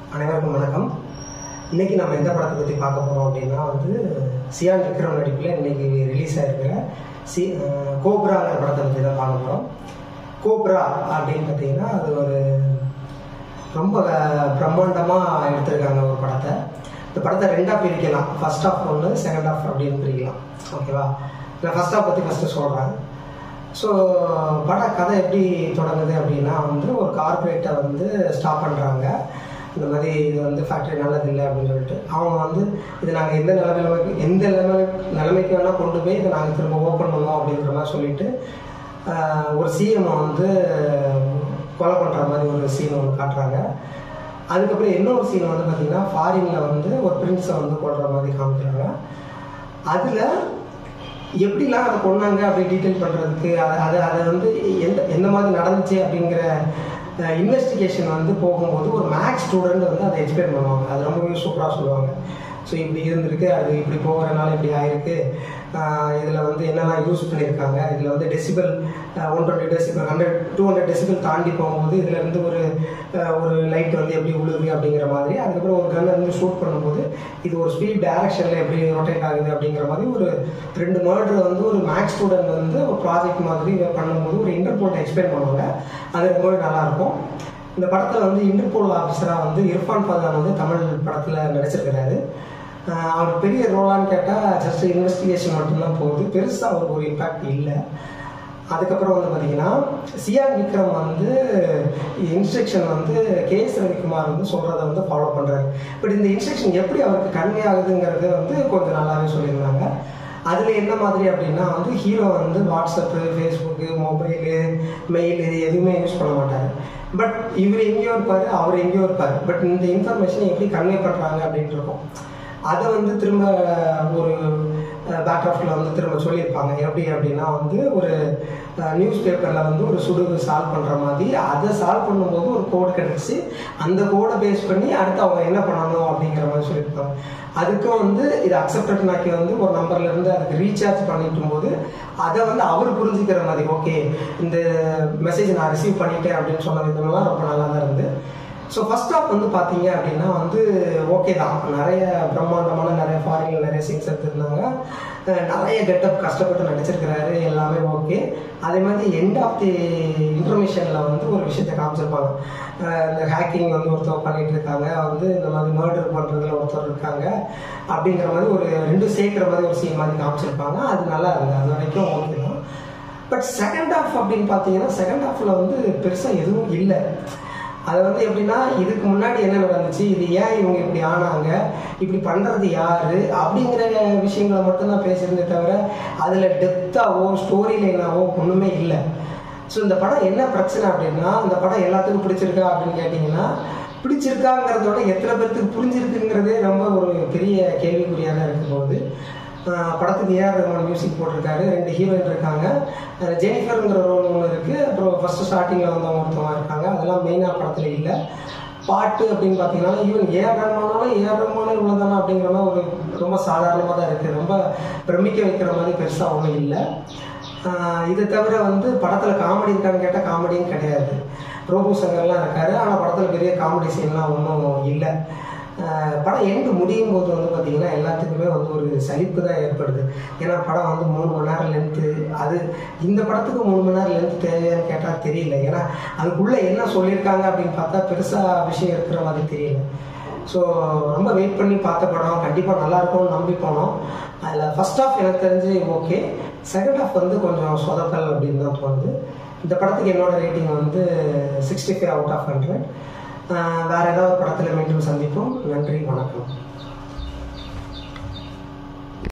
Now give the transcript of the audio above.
அனைவருக்கும் வணக்கம். இன்றைக்கி நம்ம எந்த படத்தை பற்றி பார்க்க போகிறோம் அப்படின்னா சியான் விக்ரம் நடிப்பில் இன்றைக்கி ரிலீஸ் ஆகிருக்கிற கோப்ராங்கிற படத்தை பற்றி தான் பார்க்க போகிறோம். கோப்ரா அப்படின்னு பார்த்தீங்கன்னா அது ஒரு ரொம்ப பிரம்மாண்டமாக எடுத்திருக்காங்க ஒரு படத்தை. இந்த படத்தை ரெண்டாக பிரிக்கலாம். ஃபர்ஸ்ட் ஹாஃப் ஒன்று, செகண்ட் ஹாஃப் அப்படின்னு பிரிக்கலாம். ஓகேவா? நான் ஃபர்ஸ்ட் ஹாஃப் பற்றி ஃபஸ்ட்டு சொல்கிறேன். ஸோ பட கதை எப்படி தொடங்குது அப்படின்னா ஒரு கார்பரேட்டை ஸ்டாப் பண்ணுறாங்க. இந்த மாதிரி இது ஃபேக்ட்ரி நல்லதில்லை அப்படின்னு சொல்லிட்டு அவங்க இதை நாங்கள் எந்த நிலைமைக்கு வேணால் கொண்டு போய் இதை நாங்கள் திரும்ப ஓப்பன் பண்ணுவோம் அப்படின்ற மாதிரி சொல்லிட்டு ஒரு சிஎம்ஐ கொலை பண்ணுற மாதிரி ஒரு சீன் ஒன்று காட்டுறாங்க. அதுக்கப்புறம் இன்னொரு சீன் பார்த்திங்கன்னா ஃபாரினில் ஒரு பிரின்ஸை கொள்கிற மாதிரி காமிக்கிறாங்க. அதில் எப்படிலாம் அதை கொண்டாங்க அப்படி டீட்டெயில் பண்ணுறதுக்கு அதை எந்த மாதிரி நடந்துச்சு அப்படிங்கிற இன்வெஸ்டிகேஷன் போகும்போது ஒரு மேக்ஸ் ஸ்டூடெண்ட் அதை எக்ஸ்பிளைன் பண்ணுவாங்க. அது ரொம்பவே சூப்பராக சொல்லுவாங்க. ஸோ இப்படி இருந்திருக்கு, அது இப்படி போகிறனால இப்படி ஆயிருக்கு, இதில் என்னெல்லாம் யூஸ் பண்ணியிருக்காங்க, இதில் டெசிபிள் 120 டெசிபிள் 200 டெசிபிள் தாண்டி போகும்போது இதில் ஒரு லைட் எப்படி உழுது அப்படிங்கிற மாதிரி. அதுக்கப்புறம் ஒரு கன்னை ஷூட் பண்ணும்போது இது ஒரு ஸ்பீட் டைரக்ஷனில் எப்படி ரொட்டேட் ஆகுது அப்படிங்கிற மாதிரி ஒரு 2 மர்டர் ஒரு மேக்ஸ் ஸ்டூடெண்ட் ஒரு ப்ராஜெக்ட் மாதிரி பண்ணும்போது ஒரு இன்டர்போல்ட்டை எக்ஸ்பிளைன் பண்ணுவாங்க. அது ரொம்பவே நல்லாயிருக்கும். இந்த படத்தில் இன்டர்போல் ஆஃபீஸராக இர்ஃபான் பதான் தமிழ் படத்தில் நடிச்சிருக்கிறாரு. அவர் பெரிய ரோலான்னு கேட்டால் ஜஸ்ட் இன்வெஸ்டிகேஷன் மட்டும்தான் போகுது. பெருசாக அவருக்கு ஒரு இம்பேக்ட் இல்லை. அதுக்கப்புறம் பார்த்தீங்கன்னா சியான் விக்ரம் இன்ஸ்ட்ரக்ஷன் கேஎஸ் ரவிக்குமார் சொல்கிறத ஃபாலோ பண்ணுறாரு. பட் இந்த இன்ஸ்ட்ரக்ஷன் எப்படி அவருக்கு கன்வே ஆகுதுங்கிறது கொஞ்சம் நல்லாவே சொல்லியிருந்தாங்க. அதில் என்ன மாதிரி அப்படின்னா hero WhatsApp, Facebook, mobile, mail எதுவுமே யூஸ் பண்ண மாட்டார். பட் இவர் எங்கேயோ இருப்பார், அவர் எங்கேயோ இருப்பார். பட் இந்த இன்ஃபர்மேஷனை எப்படி கன்வே பண்ணுறாங்க அப்படின்ட்டு இருக்கும். அதை திரும்ப ஒரு பேக்ராஃப்டில் திரும்ப சொல்லியிருப்பாங்க. எப்படி அப்படின்னா ஒரு நியூஸ் பேப்பரில் ஒரு சுடுகு சால்வ் பண்ணுற மாதிரி அதை சால்வ் பண்ணும்போது ஒரு கோடு கிடச்சி அந்த கோடை பேஸ் பண்ணி அடுத்து அவங்க என்ன பண்ணணும் அப்படிங்கிற மாதிரி சொல்லியிருப்பாங்க. அதுக்கும் இதை அக்செப்டட்னாக்கி ஒரு நம்பர்லேருந்து அதுக்கு ரீசார்ஜ் பண்ணிட்டும் போது அதை அவர் புரிஞ்சுக்கிற மாதிரி, ஓகே இந்த மெசேஜ் நான் ரிசீவ் பண்ணிட்டேன் அப்படின்னு சொன்ன விதமெல்லாம் ரொம்ப நல்லா தான் இருந்து. ஸோ ஃபர்ஸ்ட் ஆஃப் பார்த்தீங்க அப்படின்னா ஓகே தான், நிறைய பிரம்மாண்டமான நிறைய ஃபாரினில் நிறைய சீன்ஸ் எடுத்துருந்தாங்க, நிறைய கெட்டப் கஷ்டப்பட்டு நடிச்சிருக்கிறாரு, எல்லாமே ஓகே. அதே மாதிரி எண்ட் ஆஃப் தி இன்ஃபர்மேஷனில் ஒரு விஷயத்தை காமிச்சிருப்பாங்க. இந்த ஹேக்கிங் ஒருத்தர் பண்ணிட்டு இருக்காங்க, இந்த மாதிரி மர்டர் பண்ணுறதுல ஒருத்தர் இருக்காங்க அப்படிங்கிற மாதிரி ஒரு 2 சேர்க்குற மாதிரி ஒரு சீன் மாதிரி காமிச்சிருப்பாங்க. அது நல்லா இருந்தது, அது வரைக்கும் ஓகே தான். பட் செகண்ட் ஆஃப் அப்படின்னு பார்த்தீங்கன்னா செகண்ட் ஆஃபில் பெருசாக எதுவும் இல்லை. அது எப்படின்னா இதுக்கு முன்னாடி என்ன நடந்துச்சு, இது ஏன் இவங்க இப்படி ஆனாங்க, இப்படி பண்ணுறது யார் அப்படிங்கிற விஷயங்களை மட்டும்தான் பேசுகிறதே தவிர அதில் டெப்த்தாவோ ஸ்டோரி லைனாவோ ஒன்றுமே இல்லை. ஸோ இந்த படம் என்ன பிரச்சனை அப்படின்னா, இந்த படம் எல்லாத்துக்கும் பிடிச்சிருக்கா அப்படின்னு கேட்டிங்கன்னா பிடிச்சிருக்காங்கிறதோட எத்தனை பேருக்கு புரிஞ்சிருக்குங்கிறதே ரொம்ப ஒரு பெரிய கேள்விக்குறியாக தான் இருக்கும் போது. படத்துக்கு ஏஆர் ரஹ்மான் மியூசிக் போட்டிருக்காரு. 2 ஹீரோயின் இருக்காங்க. ஜெனிஃபருங்கிற ரோல் ஒன்று இருக்குது. அப்புறம் ஃபஸ்ட்டு ஸ்டார்டிங்கில் ஒருத்தவங்க இருக்காங்க. அதெல்லாம் மெயினாக படத்தில் இல்லை. பாட்டு அப்படின்னு பார்த்தீங்கன்னா ஈவன் ஏஆர் ரஹ்மானே இவ்வளோதானா அப்படிங்கிற மாதிரி ஒரு ரொம்ப சாதாரணமாக தான் இருக்குது. ரொம்ப பிரமிக்க வைக்கிற மாதிரி பெருசாக ஒன்றும் இல்லை. இதை தவிர படத்தில் காமெடி இருக்கான்னு கேட்டால் காமெடியும் கிடையாது. ரோபோ சங்கர்லாம் இருக்காரு, ஆனால் படத்தில் பெரிய காமெடி சீன்லாம் ஒன்றும் இல்லை. படம் எண்டு முடியும் போது பார்த்தீங்கன்னா எல்லாத்துக்குமே ஒரு சலிப்பு தான் ஏற்படுது. ஏன்னா படம் 3 மணி நேரம் லென்த்து. அது இந்த படத்துக்கு 3 மணி நேரம் லென்த்து தேவையான்னு கேட்டால் தெரியல. ஏன்னா அதுக்குள்ளே என்ன சொல்லியிருக்காங்க அப்படின்னு பார்த்தா பெருசாக விஷயம் இருக்கிற மாதிரி தெரியல. ஸோ ரொம்ப வெயிட் பண்ணி பார்த்த படம் கண்டிப்பாக நல்லாயிருக்கும்னு நம்பி போனோம். அதில் ஃபர்ஸ்ட் ஆஃப் எனக்கு தெரிஞ்சு ஓகே, செகண்ட் ஆஃப் கொஞ்சம் சொதப்பல் அப்படின்னு தான் தோணுது. இந்த படத்துக்கு என்னோட ரேட்டிங் 65 out of 100. வேறு ஏதாவது படத்தில் மீண்டும் சந்திப்போம். நன்றி, வணக்கம்.